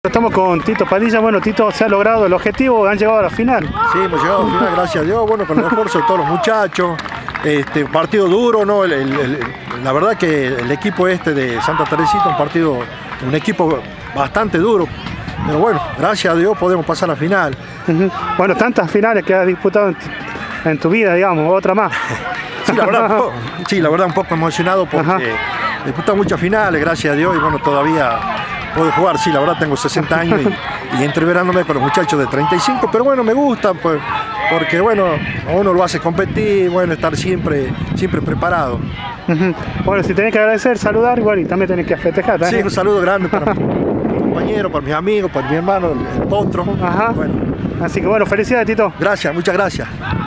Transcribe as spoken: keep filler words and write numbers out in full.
Estamos con Tito Padilla. Bueno, Tito, se ha logrado el objetivo, han llegado a la final. Sí, hemos llegado a la final, gracias a Dios, bueno, con el esfuerzo de todos los muchachos. Este, partido duro, ¿no? El, el, el, la verdad que el equipo este de Santa Teresita, un partido, un equipo bastante duro. Pero bueno, gracias a Dios podemos pasar a la final. Uh-huh. Bueno, tantas finales que has disputado en, en tu vida, digamos, otra más. Sí, la verdad, un poco, sí, la verdad un poco emocionado porque he disputado muchas finales, gracias a Dios, y bueno, todavía puedo jugar. Sí, la verdad tengo sesenta años y, y entreverándome con los muchachos de treinta y cinco, pero bueno, me gusta, pues, porque bueno, a uno lo hace competir, bueno, estar siempre, siempre preparado. Uh-huh. Bueno, si tenés que agradecer, saludar, igual, y también tenés que festejar, ¿eh? Sí, un saludo grande para mi compañero, para mis amigos, para mi hermano, el Potro. Ajá. Bueno. Así que bueno, felicidades, Tito. Gracias, muchas gracias.